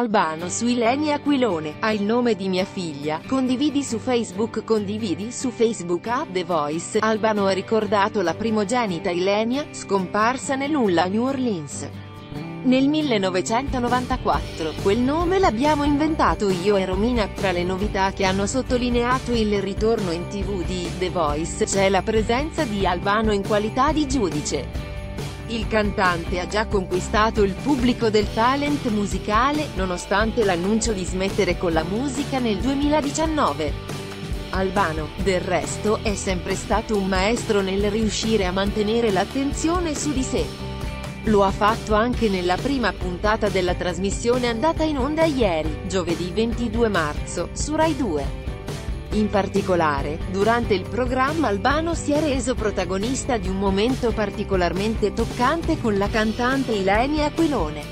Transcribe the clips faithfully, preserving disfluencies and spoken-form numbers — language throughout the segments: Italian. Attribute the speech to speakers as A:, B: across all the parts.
A: Albano su Ilenia Aquilone, ha il nome di mia figlia, condividi su Facebook condividi su Facebook a The Voice, Albano ha ricordato la primogenita Ilenia, scomparsa nel nulla a New Orleans. Nel millenovecentonovantaquattro, quel nome l'abbiamo inventato io e Romina. Tra le novità che hanno sottolineato il ritorno in tv di The Voice c'è la presenza di Albano in qualità di giudice. Il cantante ha già conquistato il pubblico del talent musicale, nonostante l'annuncio di smettere con la musica nel duemiladiciannove. Albano, del resto, è sempre stato un maestro nel riuscire a mantenere l'attenzione su di sé. Lo ha fatto anche nella prima puntata della trasmissione andata in onda ieri, giovedì ventidue marzo, su Rai due. In particolare, durante il programma Albano si è reso protagonista di un momento particolarmente toccante con la cantante Ilenia Aquilone.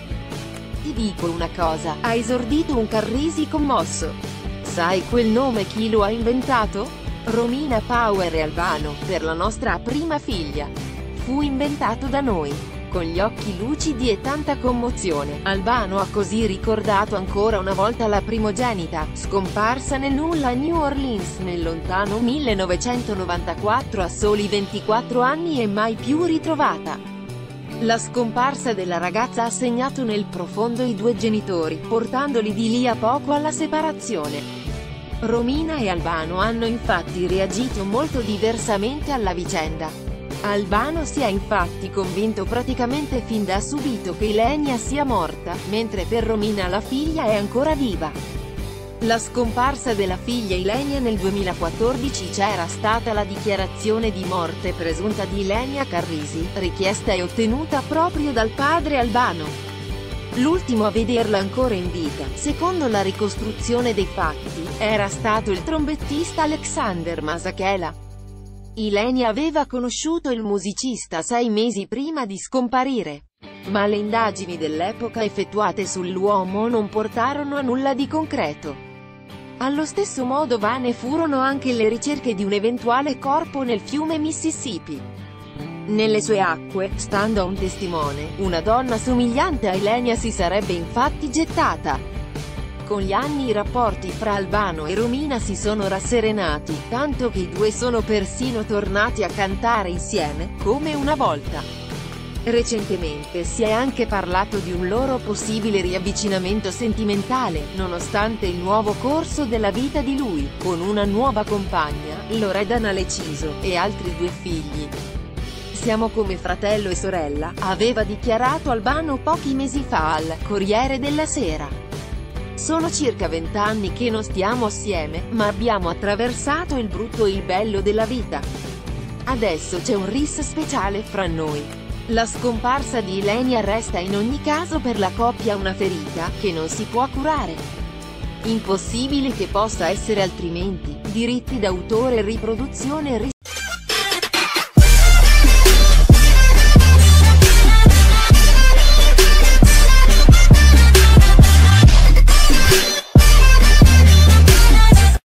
A: Ti dico una cosa, ha esordito un Carrisi commosso. Sai quel nome chi lo ha inventato? Romina Power e Albano, per la nostra prima figlia. Fu inventato da noi. Con gli occhi lucidi e tanta commozione, Albano ha così ricordato ancora una volta la primogenita, scomparsa nel nulla a New Orleans nel lontano millenovecentonovantaquattro a soli ventiquattro anni e mai più ritrovata. La scomparsa della ragazza ha segnato nel profondo i due genitori, portandoli di lì a poco alla separazione. Romina e Albano hanno infatti reagito molto diversamente alla vicenda. Albano si è infatti convinto praticamente fin da subito che Ilenia sia morta, mentre per Romina la figlia è ancora viva. La scomparsa della figlia Ilenia nel duemilaquattordici c'era stata la dichiarazione di morte presunta di Ilenia Carrisi, richiesta e ottenuta proprio dal padre Albano. L'ultimo a vederla ancora in vita, secondo la ricostruzione dei fatti, era stato il trombettista Alexander Masakela. Ilenia aveva conosciuto il musicista sei mesi prima di scomparire. Ma le indagini dell'epoca effettuate sull'uomo non portarono a nulla di concreto. Allo stesso modo vane furono anche le ricerche di un eventuale corpo nel fiume Mississippi. Nelle sue acque, stando a un testimone, una donna somigliante a Ilenia si sarebbe infatti gettata. Con gli anni i rapporti fra Albano e Romina si sono rasserenati, tanto che i due sono persino tornati a cantare insieme, come una volta. Recentemente si è anche parlato di un loro possibile riavvicinamento sentimentale, nonostante il nuovo corso della vita di lui, con una nuova compagna, Loredana Leciso, e altri due figli. Siamo come fratello e sorella, aveva dichiarato Albano pochi mesi fa al Corriere della Sera. Sono circa vent'anni che non stiamo assieme, ma abbiamo attraversato il brutto e il bello della vita. Adesso c'è un ris speciale fra noi. La scomparsa di Ilenia resta in ogni caso per la coppia una ferita, che non si può curare. Impossibile che possa essere altrimenti, diritti d'autore e riproduzione